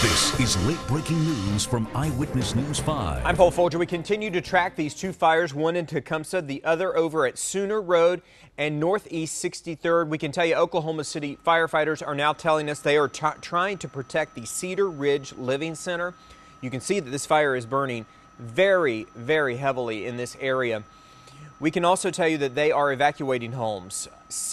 This is late-breaking news from Eyewitness News 5. I'm Paul Folger. We continue to track these two fires, one in Tecumseh, the other over at Sooner Road and Northeast 63rd. We can tell you Oklahoma City firefighters are now telling us they are trying to protect the Cedar Ridge Living Center. You can see that this fire is burning very, very heavily in this area. We can also tell you that they are evacuating homes.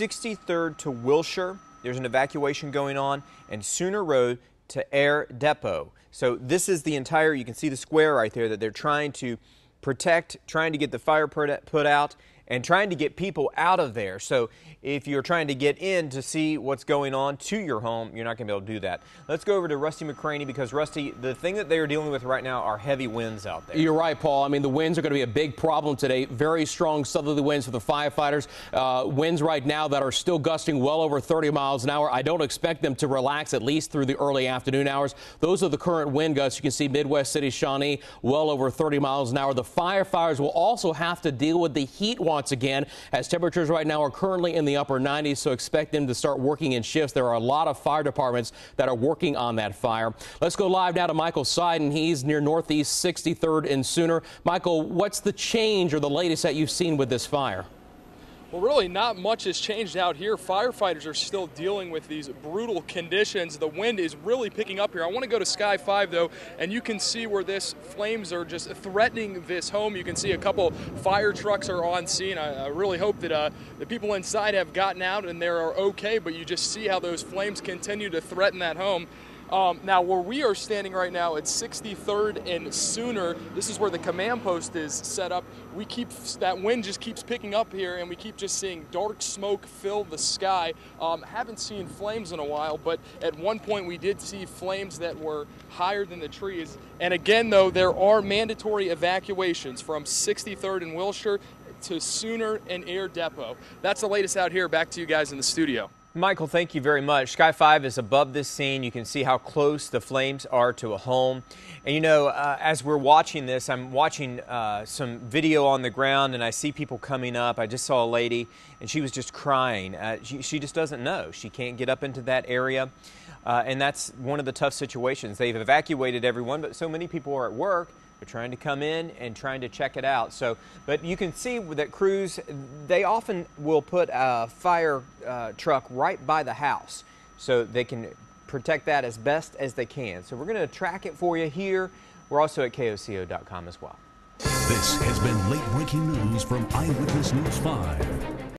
63rd to Wilshire, there's an evacuation going on, and Sooner Road to Air Depot. So this is the entire, you can see the square right there that they're trying to protect, trying to get the fire put out, and trying to get people out of there. So if you're trying to get in to see what's going on to your home, you're not going to be able to do that. Let's go over to Rusty McCraney, because Rusty, the thing that they are dealing with right now are heavy winds out there. You're right, Paul. I mean, the winds are going to be a big problem today. Very strong southerly winds for the firefighters. Winds right now that are still gusting well over 30 miles an hour. I don't expect them to relax at least through the early afternoon hours. Those are the current wind gusts. You can see Midwest City, Shawnee, well over 30 miles an hour. The firefighters will also have to deal with the heat once again, as temperatures right now are currently in the upper 90s, so expect them to start working in shifts. There are a lot of fire departments that are working on that fire. Let's go live now to Michael Seiden. He's near Northeast 63rd and Sooner. Michael, what's the change or the latest that you've seen with this fire? Well, really not much has changed out here. Firefighters are still dealing with these brutal conditions. The wind is really picking up here. I want to go to Sky 5, though, and you can see where this flames are just threatening this home. You can see a couple fire trucks are on scene. I really hope that the people inside have gotten out and they're okay, but you just see how those flames continue to threaten that home. Now, where we are standing right now at 63rd and Sooner, this is where the command post is set up. That wind just keeps picking up here, and we keep just seeing dark smoke fill the sky. Haven't seen flames in a while, but at one point we did see flames that were higher than the trees. And again, though, there are mandatory evacuations from 63rd and Wilshire to Sooner and Air Depot. That's the latest out here. Back to you guys in the studio. Michael, thank you very much. Sky 5 is above this scene. You can see how close the flames are to a home. And you know, as we're watching this, I'm watching some video on the ground, and I see people coming up. I just saw a lady, and she was just crying. She just doesn't know. She can't get up into that area. And that's one of the tough situations. They've evacuated everyone, but so many people are at work. They're trying to come in and trying to check it out. So, but you can see that crews, they often will put a fire truck right by the house so they can protect that as best as they can. So we're going to track it for you here. We're also at KOCO.com as well. This has been late-breaking news from Eyewitness News 5.